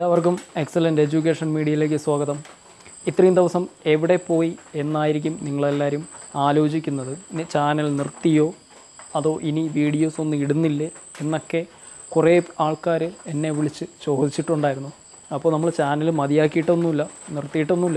എല്ലാവർക്കും excellent education മീഡിയയിലേക്ക് സ്വാഗതം. ഇത്രയും ദിവസം എവിടെ പോയി എന്നായിരിക്കും നിങ്ങളെല്ലാവരും ആലോചിക്കുന്നത്. ഇനി ചാനൽ നിർത്തിയോ അതോ ഇനി വീഡിയോസ് ഒന്നും ഇടുന്നില്ലേ എന്നൊക്കെ കുറേ ആൾക്കാർ എന്നെ വിളിച്ച് ചോദിച്ചിട്ടുണ്ടായിരുന്നു. അപ്പോൾ നമ്മൾ ചാനൽ മതിയാക്കിയിട്ടൊന്നുമില്ല, നിർത്തിയിട്ടൊന്നുമില്ല.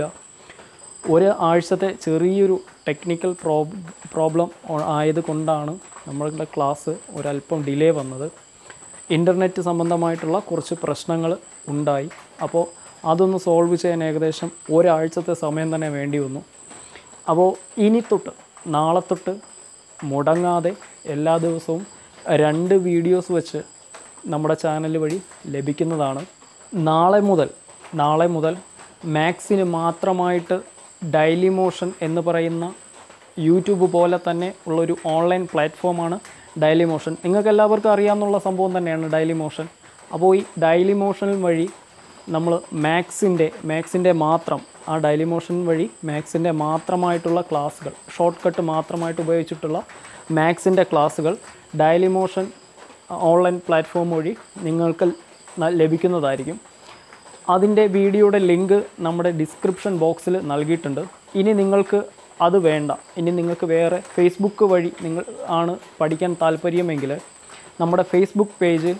ഒരാഴ്ചത്തെ ചെറിയൊരു ടെക്നിക്കൽ പ്രോബ്ലം ആയതുകൊണ്ടാണ് നമ്മളുടെ ക്ലാസ് ഒരല്പം ഡിലേ വന്നത്. ഇൻ്റർനെറ്റ് സംബന്ധമായിട്ടുള്ള കുറച്ച് പ്രശ്നങ്ങൾ ഉണ്ടായി. അപ്പോൾ അതൊന്ന് സോൾവ് ചെയ്യാൻ ഏകദേശം ഒരാഴ്ചത്തെ സമയം തന്നെ വേണ്ടി വന്നു. അപ്പോൾ ഇനി തൊട്ട് നാളെ തൊട്ട് മുടങ്ങാതെ എല്ലാ ദിവസവും 2 വീഡിയോസ് വെച്ച് നമ്മുടെ ചാനൽ വഴി ലഭിക്കുന്നതാണ്. നാളെ മുതൽ മാത്സിന് മാത്രമായിട്ട് ഡെയിലി മോഷൻ എന്ന് പറയുന്ന യൂട്യൂബ് പോലെ തന്നെ ഉള്ളൊരു ഓൺലൈൻ പ്ലാറ്റ്ഫോമാണ് ഡെയിലി മോഷൻ. നിങ്ങൾക്ക് എല്ലാവർക്കും അറിയാമെന്നുള്ള സംഭവം തന്നെയാണ് ഡെയിലി മോഷൻ. അപ്പോൾ ഈ ഡെയിലി മോഷൻ വഴി നമ്മൾ മാത്സിൻ്റെ മാത്രം ആ ഡെയിലി മോഷൻ വഴി മാത്സിൻ്റെ മാത്രമായിട്ടുള്ള ക്ലാസ്സുകൾ, ഷോർട്ട് കട്ട് മാത്രമായിട്ട് ഉപയോഗിച്ചിട്ടുള്ള മാത്സിൻ്റെ ക്ലാസ്സുകൾ ഡെയിലി മോഷൻ ഓൺലൈൻ പ്ലാറ്റ്ഫോം വഴി നിങ്ങൾക്ക് ലഭിക്കുന്നതായിരിക്കും. അതിൻ്റെ വീഡിയോയുടെ ലിങ്ക് നമ്മുടെ ഡിസ്ക്രിപ്ഷൻ ബോക്സിൽ നൽകിയിട്ടുണ്ട്. ഇനി നിങ്ങൾക്ക് അത് വേണ്ട, ഇനി നിങ്ങൾക്ക് വേറെ ഫേസ്ബുക്ക് വഴി നിങ്ങൾ ആണ് പഠിക്കാൻ താല്പര്യമെങ്കിൽ നമ്മുടെ ഫേസ്ബുക്ക് പേജ്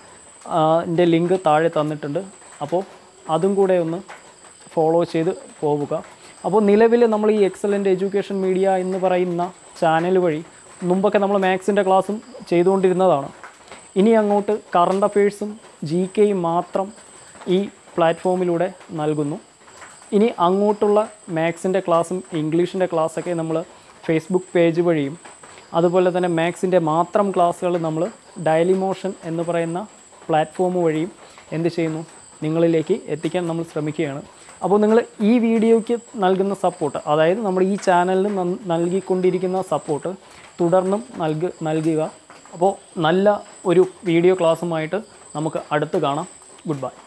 ൻ്റെ ലിങ്ക് താഴെ തന്നിട്ടുണ്ട്. അപ്പോൾ അതും കൂടെ ഒന്ന് ഫോളോ ചെയ്ത് പോവുക. അപ്പോൾ നിലവിൽ നമ്മൾ ഈ എക്സലൻ്റ് എഡ്യൂക്കേഷൻ മീഡിയ എന്ന് പറയുന്ന ചാനൽ വഴി മുമ്പൊക്കെ നമ്മൾ മാത്സിൻ്റെ ക്ലാസ്സും ചെയ്തുകൊണ്ടിരുന്നതാണ്. ഇനി അങ്ങോട്ട് കറണ്ട് അഫെയർസും GKയും മാത്രം ഈ പ്ലാറ്റ്ഫോമിലൂടെ നൽകുന്നു. ഇനി അങ്ങോട്ടുള്ള മാത്സിൻ്റെ ക്ലാസ്സും ഇംഗ്ലീഷിൻ്റെ ക്ലാസ്സൊക്കെ നമ്മൾ ഫേസ്ബുക്ക് പേജ് വഴിയും അതുപോലെ തന്നെ മാത്സിൻ്റെ മാത്രം ക്ലാസ്സുകൾ നമ്മൾ ഡെയിലി മോഷൻ എന്ന് പറയുന്ന പ്ലാറ്റ്ഫോം വഴിയും എന്ത് ചെയ്യുന്നു, നിങ്ങളിലേക്ക് എത്തിക്കാൻ നമ്മൾ ശ്രമിക്കുകയാണ്. അപ്പോൾ നിങ്ങൾ ഈ വീഡിയോയ്ക്ക് നൽകുന്ന സപ്പോർട്ട്, അതായത് നമ്മുടെ ഈ ചാനലിൽ നൽകിക്കൊണ്ടിരിക്കുന്ന സപ്പോർട്ട് തുടർന്നും നൽകുക. അപ്പോൾ നല്ല ഒരു വീഡിയോ ക്ലാസ്സുമായിട്ട് നമുക്ക് അടുത്ത് കാണാം. Good bye.